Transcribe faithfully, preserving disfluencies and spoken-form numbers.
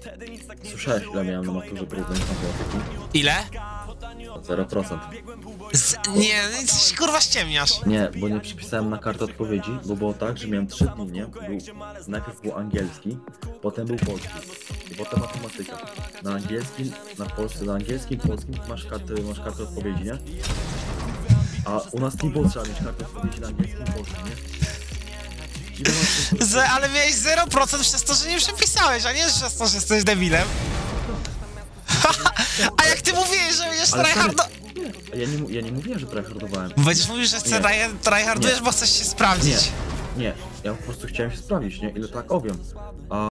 Słyszałeś, ile miałem na maturze porównań matematyki? Ile? zero procent. Z... Nie, coś kurwa ściemniasz. Nie, bo nie przypisałem na kartę odpowiedzi, bo było tak, że miałem trzy dni, nie? Był, najpierw był angielski, potem był polski i potem matematyka. Na angielskim, na polskim, na angielskim, polskim masz kartę, masz kartę odpowiedzi, nie? A u nas nie było trzeba mieć kartę odpowiedzi na angielskim i polskim, nie? Ile masz Z... Ale miałeś zero procent przez to, że nie przepisałeś, a nie przez to, że jesteś debilem. A jak ty mówiłeś, że będziesz Ale tryhardo... Ja nie, mu- ja nie mówiłem, że tryhardowałem. Będziesz mówił, że Nie. tryhardujesz, bo chcesz się sprawdzić. Nie, nie, ja po prostu chciałem się sprawdzić, nie? Ile tak ogiem. A